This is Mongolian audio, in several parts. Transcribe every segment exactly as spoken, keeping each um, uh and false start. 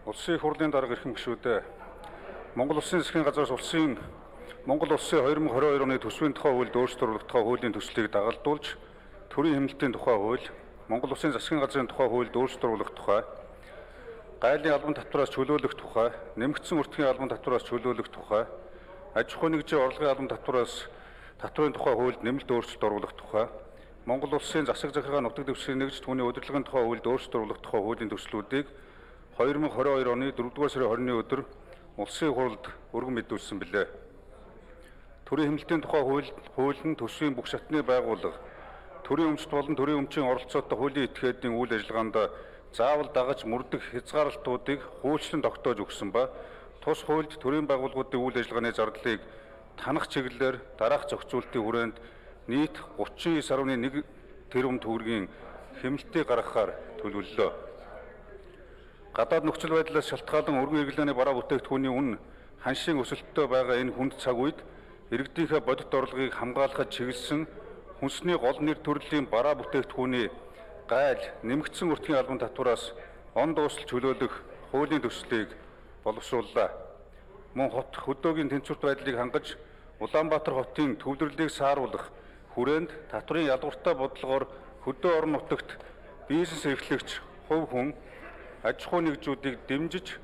Улсын их хурлын дарга эрхэм гишүүдээ Монгол Улсын засгийн газраас улсын Монгол Улсын two thousand twenty-two оны төсвийн тухай хуульд өөрчлөлт оруулах хуулийн төслийг дагалдуулж төрийн хэмнэлтийн тухай хууль, Монгол Улсын засгийн газрын тухай хуульд өөрчлөлт оруулах тухай, гайлын албан татвараас чөлөөлөх тухай, нэмэгдсэн өртгийн албан татвараас чөлөөлөх тухай, аж ахуй нэгжийн орлогын албан татвараас татврын тухай хуульд нэмэлт өөрчлөлт оруулах тухай, Монгол Улсын засаг захиргаа нутаг дэвсгэрийн нэгж түүний удирдлагын тухай хуульд өөрчлөлт оруулах тухай хуулийн төслүүдийг two thousand twenty-two оны fourth сарын twenty-ны өдөр улсын хурлд өргөн мэдүүлсэн билээ. Төрийн хэмнэлтийн тухай хууль хууль нь төсвийн бүх шатны байгууллага, төрийн өмчт болон төрийн өмчийн оролцоотой хуулийн этгээдийн үйл ажиллагаанд заавал дагаж мөрдөх хязгаарлалтуудыг хуульчлан тогтоож өгсөн ба тус хуульд төрийн байгууллагуудын үйл ажиллагааны зардлыг танах чиглэлээр дараах зохицуултын хүрээнд нийт thirty-nine point one тэрбум төгрөгийн хэмнэлтийг гаргахаар төлөвлөлөө. Гадаад нөхцөл байдлаас шалтгаалan өргөн хэрэглээний бараа бүтээгдэхүүний үн ханшийн өсөлттэй байгаа энэ хүнд цаг үед иргэдийнхээ бодит орлогыг хамгаалахад чиглэсэн хүнсний гол нэр төрлийн бараа бүтээгдэхүүний гайл нэмэгдсэн өртгийн албан татвараас он дуусал чөлөөлөх хуулийн төслийг боловсрууллаа. Мөн хот хөдөөгийн тэнцвэрт байдлыг хангаж Улаанбаатар хотын төвлөрлийг сааруулах хүрээнд татврын ялгууртай бодлогоор хөдөө орон нутагт бизнес эрхлэгч хувь хүн аж ахуй нэгжүүдийг дэмжиж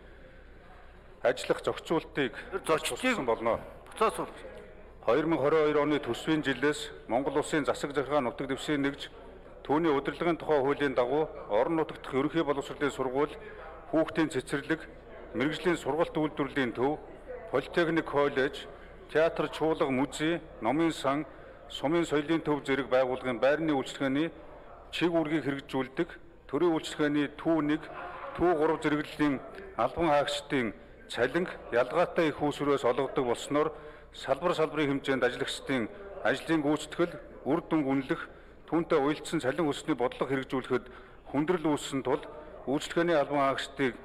ажиллах зохицуултыг зохицуулсан болно. two thousand twenty-two оны төсвийн жилээс Монгол Улсын засаг захиргаа нутаг дэвсгэрийн нэгж түүний удирдлагын тухай хуулийн дагуу орон нутагт ерөнхий боловсролын сургууль, хүүхдийн цэцэрлэг, мэрэгжлийн сургалт үйлдвэрлэлийн төв, политехник коллеж, театр, чуулга, музей, номын сан, сумын соёлын төв зэрэг байгууллагын байрны үйлчилгээний чиг үүргийг хэрэгжүүлдэг, төрийн үйлчилгээний төв one, төв three зэрэглэлийн албан хаагчдын цалинг ялгаатай их үүсвэрээс олгодог болсноор салбар салбарын хэмжээнд ажиллагчдын ажлын гүйцэтгэл, үр дүн үнэлэх, түүнтэй уялдсан цалин өссөний бодлого хэрэгжүүлэхэд хүндрэл үүссэн тул үйлчилгээний албан хаагчдыг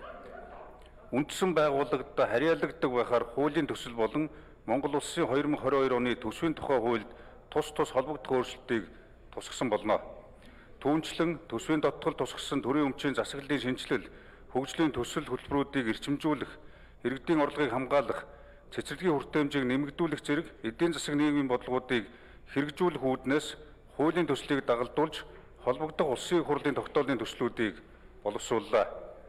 үндсэн байгууллагад харьяалагддаг байхаар хуулийн төсөл болон Монгол Улсын two thousand twenty-two оны төсвийн тухай хуульд тус тус холбогдох өөрчлөлтийг тусгасан болно. Түүнчлэн төсвийн доторх тусгасан төрийн өмчийн засаглалын шинжилэл, хөгжлийн төсөл хөтөлбөрүүдийг эрчимжүүлэх, иргэдийн орлогыг хамгаалах, цэцэрлэгийн хүртээмжийг нэмэгдүүлэх зэрэг эдийн засаг нийгмийн бодлогуудыг хэрэгжүүлэх үүднээс хуулийн төслийг дагалдуулж холбогдох улсын хурлын тогтоолын төслүүдийг боловсрууллаа.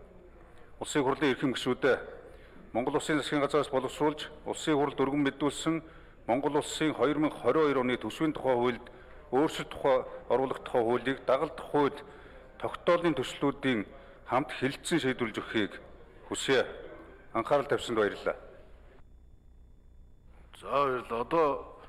Улсын хурлын эрхэм гишүүдээ Монгол Улсын засгийн газраас боловсруулж улсын хурлд өргөн мэдүүлсэн Монгол Улсын two thousand twenty-two оны төсвийн тухай хуульд өөрчлөлт тухай оруулах тухай хуулийг дагалдах хууль тогтоолын төслүүдийн хамт хэлэлцэн шийдвэрлэж өгөхийг хүсье. Анхаарал тавьсанд баярлалаа. За баярлалаа. Одоо